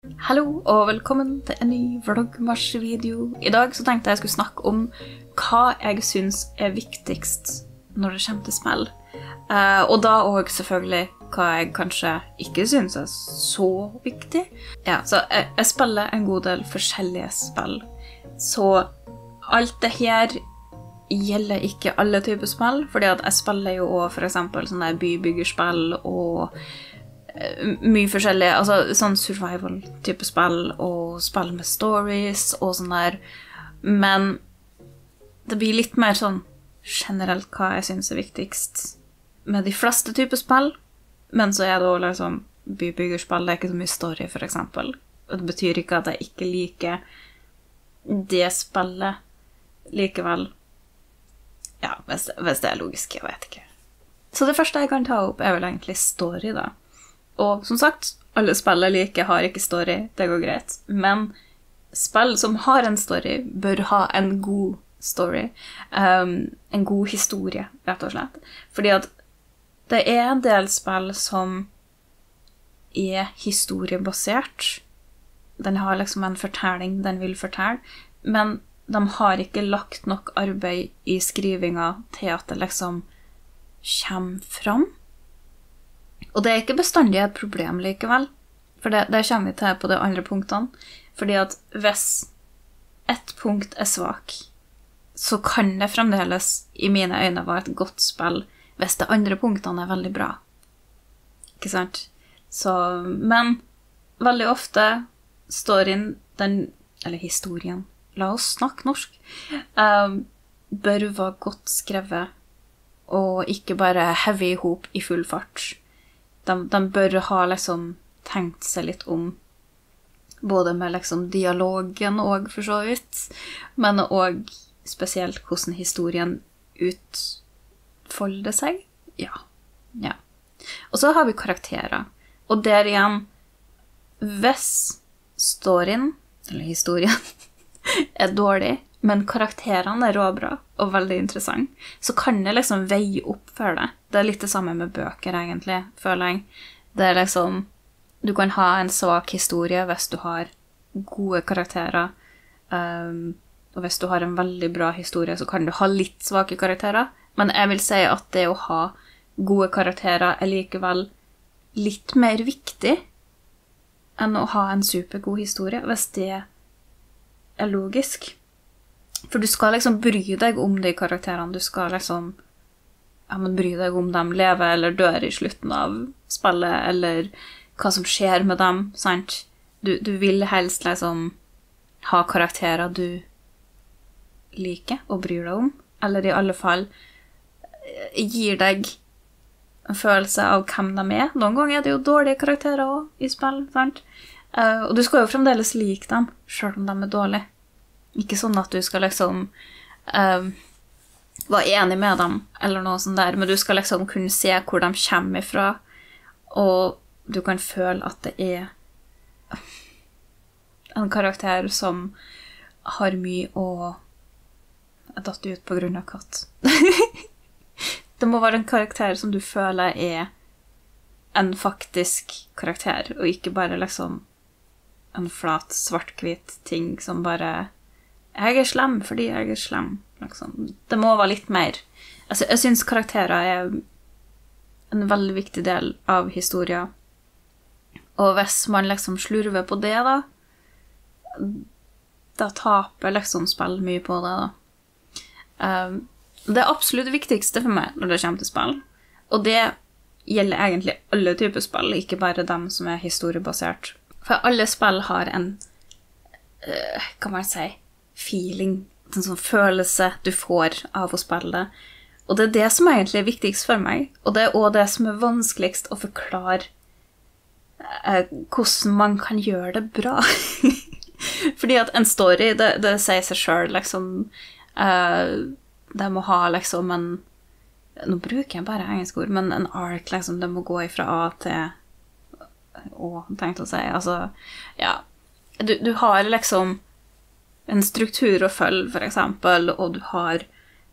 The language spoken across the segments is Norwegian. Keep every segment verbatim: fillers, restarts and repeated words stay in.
Hallo og velkommen til en ny vloggmars-video. I dag så tenkte jeg skulle snakke om hva jeg synes er viktigst når det kommer til spill. Uh, og da også selvfølgelig hva jeg kanskje ikke synes er så viktig. Ja, så jeg, jeg spiller en god del forskjellige spill. Så alt det her gjelder ikke alle typer spill, fordi at jeg spiller jo også for eksempel sånne bybyggerspill og mye forskjellig, altså sånn survival-type spill og spill med stories og sånn der, men det blir litt mer sånn generelt hva jeg synes er viktigst med de fleste typer spill, men så er det også liksom bybyggerspill, det er ikke så mye story for eksempel, og det betyr ikke at jeg ikke liker det spillet likevel, ja, hvis, hvis det er logisk, jeg vet ikke. Så det første jeg kan ta opp er vel egentlig story da. Og som sagt, alle spill jeg liker har ikke story, det går greit. Men spill som har en story bør ha en god story. Um, en god historie, rett og slett. Fordi at det er en del spill som er historiebasert. Den har liksom en fortelling den vil fortelle, men de har ikke lagt nok arbeid i skrivinga til at det liksom kommer fram. Og det er ikke bestandig et problem likevel, for det, det kommer vi til på de andre punktene. Fordi at hvis ett punkt er svak, så kan det fremdeles i mine øyne være et godt spill hvis de andre punktene er veldig bra. Ikke sant? Så, men veldig ofte storyen, den, eller historien, la oss snakke norsk, um, bør være godt skrevet, og ikke bare heavy ihop i full fart. De, de bør ha liksom tenkt seg litt om, både med liksom dialogen og for så vidt, men også spesielt hvordan historien utfolder seg. Ja, ja. Og så har vi karakterer, og der igjen, hvis storyen, eller historien, er dårlig, men karakterene er råbra og veldig interessant, så kan det liksom veie opp for det. Det er litt det samme med bøker, egentlig, føler jeg. Det er liksom, du kan ha en svak historie hvis du har gode karakterer, um, og hvis du har en veldig bra historie, så kan du ha litt svake karakterer, men jeg vil si at det å ha gode karakterer er likevel litt mer viktig enn å ha en supergod historie, hvis det er logisk. For du skal liksom bry deg om de karakterene, du skal liksom ja, men bry deg om dem lever eller dør i slutten av spillet, eller hva som skjer med dem, sant? Du, du vil helst liksom ha karakterer du liker og bryr deg om, eller i alle fall gir deg en følelse av hvem de er. Noen ganger er det jo dårlige karakterer også i spill, sant? Uh, og du skal jo fremdeles like dem, selv om de er dårlige. Ikke sånn at du skal liksom um, være enig med dem, eller noe sånt der, men du skal liksom kunne se hvor de kommer ifra, og du kan føle at det er en karakter som har mye å datt ut på grunn av katt. Det må være en karakter som du føler er en faktisk karakter, og ikke bare liksom en flat, svart-hvit ting som bare jeg er slem fordi jeg er slem, liksom. Det må være litt mer. Altså, jeg synes karakterer er en veldig viktig del av historien. Og hvis man liksom slurver på det da, da taper liksom spill mye på det da. Um, det er absolutt det viktigste for meg når det kommer til spill. Og det gjelder egentlig alle typer spill, ikke bare dem som er historiebasert. For alle spill har en, uh, kan man si, feeling, en sånn følelse du får av å spille. Og det er det som egentlig er viktigst for meg, og det er også det som er vanskeligst å forklare eh, hvordan man kan gjøre det bra. Fordi at en story, det, det sier seg selv, liksom, eh, det må ha liksom en, nå bruker jeg bare engelsk ord, men en arc, liksom, det må gå ifra A til Å, tenkte å si, altså, ja, du, du har liksom en struktur å følge, for eksempel, og du har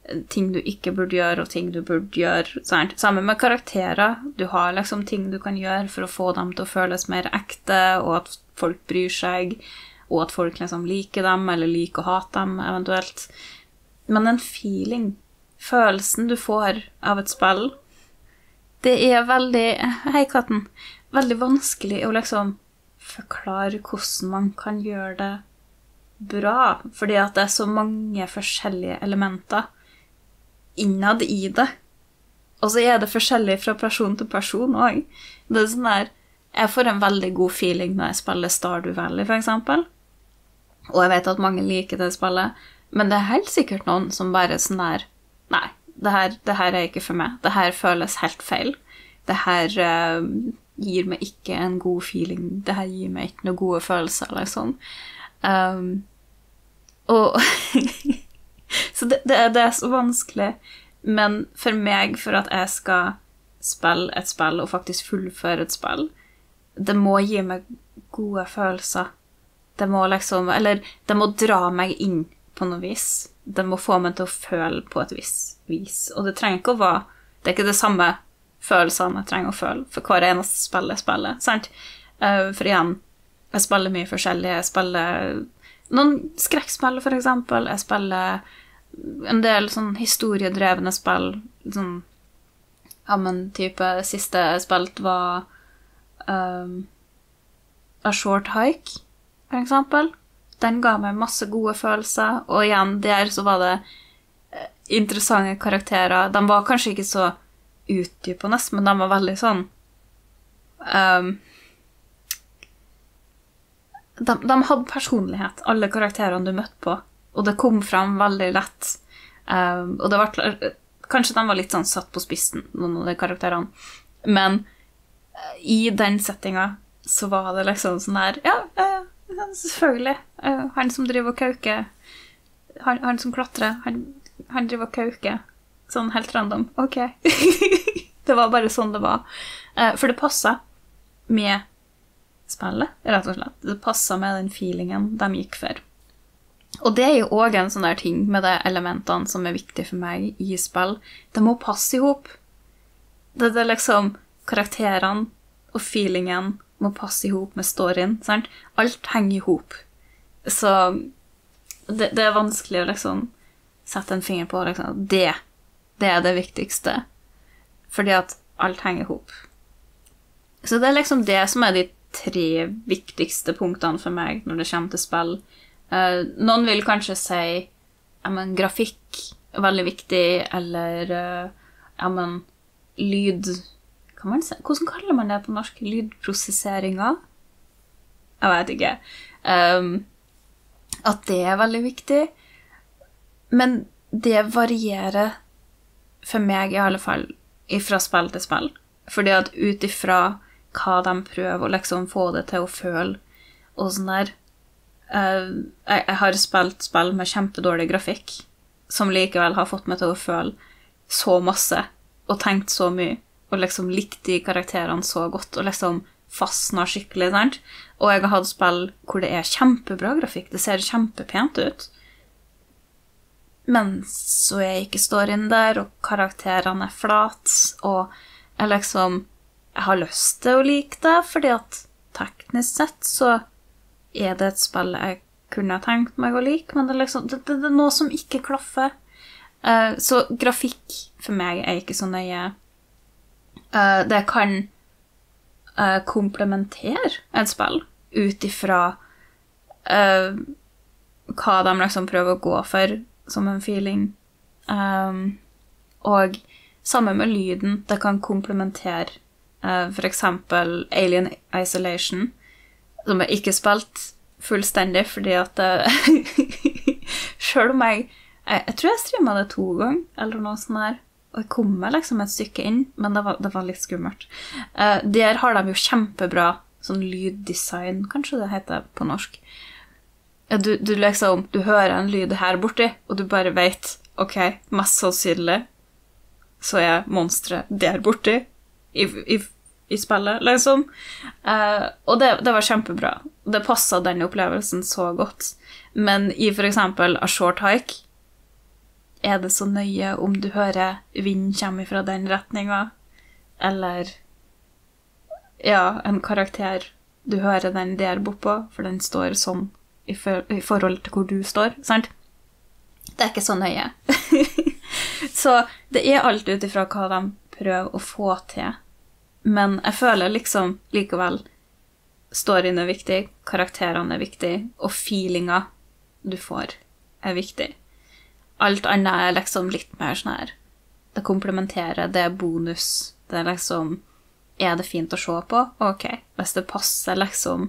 ting du ikke burde gjøre, og ting du burde gjøre. Sant? Sammen med karakterer. Du har liksom ting du kan gjøre for å få dem til å føles mer ekte, og at folk bryr seg, og at folk liksom liker dem, eller liker å hate dem, eventuelt. Men en feeling, følelsen du får av et spill, det er veldig, hei katten, veldig vanskelig å liksom forklare hvordan man kan gjøre det bra, fordi at det er så mange forskjellige elementer innad i det. Og så er det forskjellig fra person til person også. Det er sånn der, jeg får en veldig god feeling når jeg spiller Stardew Valley, for eksempel. Og jeg vet at mange liker det spillet, men det er helt sikkert noen som bare er sånn der, nei, det her, det her er ikke for meg. Det her føles helt feil. Det her uh, gir meg ikke en god feeling. Det her gir meg ikke noen gode følelser, eller sånn. Um, og så det, det, det er så vanskelig, men for meg, for at jeg skal spille et spill og faktisk fullføre et spill, det må gi meg gode følelser. Det må liksom, eller det må dra meg inn på noe vis. Det må få meg til å føle på et visst vis. Og det trenger ikke å være, det er ikke det samme følelsene jeg trenger å føle for hver eneste spill jeg spiller, sant? Uh, for igjen, jeg spiller mye forskjellig. Jeg spiller noen skrekkspill, for eksempel. Jeg spiller en del sånn historiedrevne spill. Sånn, ja, men type siste jeg spilt var um, A Short Hike, for eksempel. Den ga meg masse gode følelser. Og igjen, der så var det interessante karakterer. De var kanskje ikke så utdypende, men de var veldig sånn um, de, de hadde personlighet, alle karakterene du møtte på, og det kom frem veldig lett. Um, og det var, kanskje de var litt sånn satt på spissen, noen av de karakterene, men uh, i den settinga så var det liksom sånn her, ja, uh, selvfølgelig, uh, han som driver og kauker, han, han som klatrer, han, han driver og kauker, sånn helt random, ok. Det var bare sånn det var. Uh, for det passet med spillet, rett og slett. Det passet med den feelingen de gikk for. Og det er jo også en sånn der ting med de elementene som er viktige for meg i spill. Det må passe ihop. Det, det er liksom karakterene og feelingen må passe ihop med storyen, sant? Alt henger ihop. Så det, det er vanskelig å liksom sette en finger på, liksom. Det, det er det viktigste. Fordi at alt henger ihop. Så det er liksom det som er de tre viktigste punktene for meg når det kommer til spill. Uh, noen vil kanskje si ja, men grafikk er veldig viktig, eller uh, ja, men lyd, kan man si, hvordan kaller man det på norsk? Lydprosesseringer? Jeg vet ikke. Um, at det er veldig viktig. Men det varierer for meg i alle fall fra spill til spill. Fordi at ut ifra hva de prøver å liksom få det til å føle og sånn der. Uh, jeg, jeg har spilt spill med kjempedårlig grafikk som likevel har fått meg til å føle så masse og tenkt så mye og liksom likt de karakterene så godt og liksom fastnet skikkelig, sant? Og jeg har hatt spill hvor det er kjempebra grafikk, det ser kjempepent ut, men så er ikke storyen der, og karakterene er flat, og jeg liksom jeg har lyst til å like det, fordi at teknisk sett så er det et spill jeg kunne tenkt meg å like, men det er, liksom, det, det, det er noe som ikke klaffer. Uh, så grafikk for meg er ikke så nøye. Uh, det kan uh, komplementere et spill ut ifra uh, hva de liksom prøver å gå for som en feeling. Um, og sammen med lyden, det kan komplementere Uh, for eksempel Alien Isolation, som jeg ikke spilt fullstendig, fordi at uh, selv om jeg, jeg, jeg tror jeg streamet det to ganger, eller noe sånt der, og jeg kom meg liksom et stykke inn, men det var, det var litt skummelt. Uh, der har de jo kjempebra sånn lyddesign, kanskje det heter på norsk. Uh, du, du liksom, du hører en lyd her borti, og du bare vet, ok, mest sannsynlig så er monstret der borti, i, i i spillet, liksom. Uh, og det, det var kjempebra. Det passet den opplevelsen så godt. Men i for eksempel A Short Hike, er det så nøye om du hører vind kommer fra den retningen, eller ja, en karakter, du hører den der bortpå, for den står sånn i, for, i forhold til hvor du står, sant? Det er ikke så nøye. Så det er alt utifra hva de prøver å få til. Men jeg føler liksom likevel storyen er viktig, karakterene er viktig, og feelinga du får er viktig. Alt annet er liksom litt mer sånn her. Det komplementerer, det er bonus. Det er liksom, er det fint å se på? Ok, hvis det passer liksom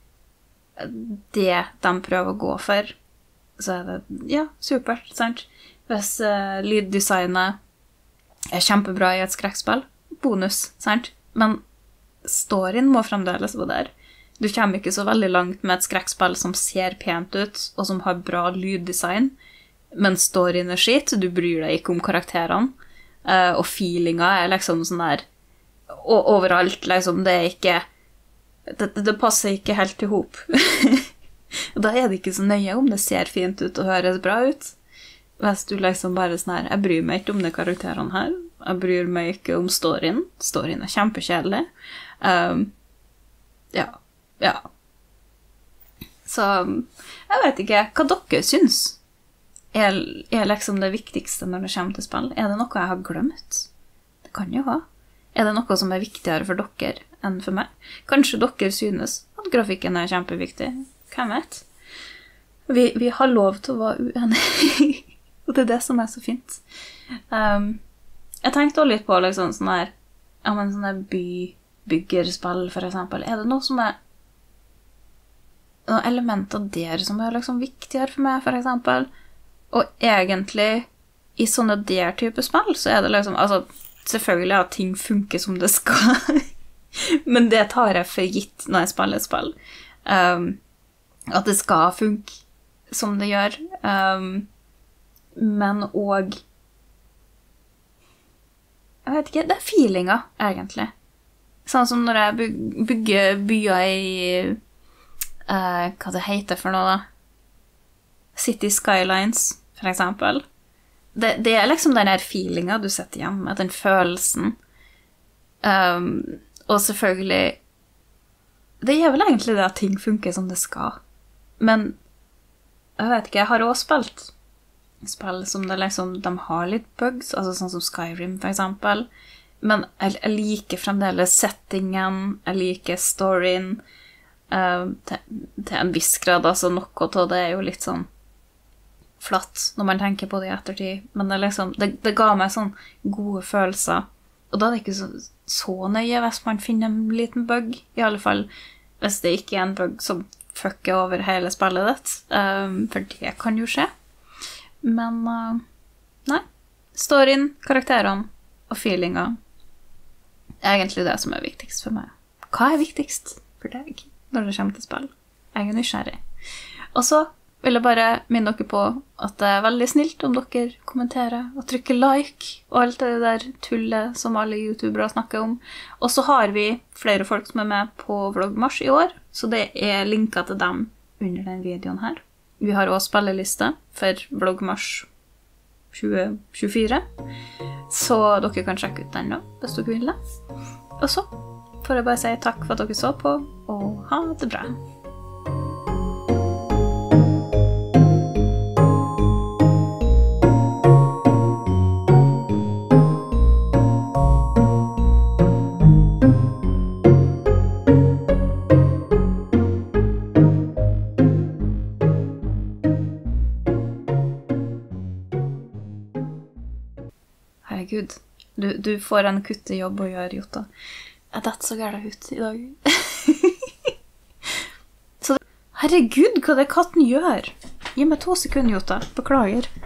det de prøver å gå for, så er det, ja, supert, sant? Hvis uh, lyddesignet er kjempebra i et skrekkspill, bonus, sant? Men storyen må fremdeles være der. Du kommer ikke så veldig langt med et skrekkspill som ser pent ut, og som har bra lyddesign, men storyen er skitt, du bryr deg ikke om karakterene, uh, og feelinga er liksom sånn der, og overalt, liksom, det er ikke, det, det passer ikke helt til hop. Da er det ikke så nøye om det ser fint ut og høres bra ut. Hvis du liksom bare sånn her, jeg bryr meg ikke om de karakterene her, jeg bryr meg ikke om storyen, storyen er kjempekjedelig. Um, ja, ja. Så, jeg vet ikke, hva dere synes er, er liksom det viktigste når det kommer til spill? Er det noe jeg har glemt? Det kan jo ha. Er det noe som er viktigere for dere enn for meg? Kanskje dere synes at grafikken er kjempeviktig. Hvem vet? Vi, vi har lov til å være uenige. Og det er det som er så fint. Um, jeg tenkte også litt på liksom sånn her, ja, men sånne bybyggerspill for eksempel. Er det noe som er noen elementer der som er liksom viktigere for meg, for eksempel? Og egentlig, i sånne der type spill, så er det liksom, altså, selvfølgelig at ting funker som det skal. Men det tar jeg for gitt når jeg spiller spill. Um, at det skal funke som det gjør. Um, men og jeg vet ikke, det er feelinga, egentlig. Sånn som når jeg bygger byer i uh, hva det heter for noe da? City Skylines, for eksempel. Det, det er liksom den her feelinga du setter igjen med, den følelsen. Um, og selvfølgelig, det er vel egentlig det at ting funker som det skal. Men, jeg vet ikke, jeg har også spilt spill som det liksom, de har litt bugs, altså sånn som Skyrim for eksempel. Men jeg, jeg liker fremdeles settingen, jeg liker storyen, uh, til, til en viss grad, altså noe av det er jo litt sånn flatt når man tenker på det i ettertid, men det, liksom, det, det ga meg sånn gode følelser, og da er det ikke så, så nøye hvis man finner en liten bug, i alle fall hvis det ikke er en bug som fucker over hele spillet ditt, um, for det kan jo skje. Men, uh, nei, storyen, karakterene og feelinga er egentlig det som er viktigst for meg. Hva er viktigst for deg når det kommer til spill? Jeg er nysgjerrig. Og så vil jeg bare minne dere på at det er veldig snilt om dere kommenterer og trykker like og alt det der tullet som alle youtubere snakker om. Og så har vi flere folk som er med på Vloggmars i år, så det er linket til dem under den videoen her. Vi har også spilleliste for Vloggmars tjue tjuefire, så dere kan sjekke ut den nå, hvis dere vil det. Og så får jeg bare si takk for at dere så på, og ha det bra. Herregud, du, du får en kuttejobb å gjøre, Jota. Jeg datt så gærlig ut i dag. Så, herregud, hva det katten gjør? Gi meg to sekunder, Jota. Beklager.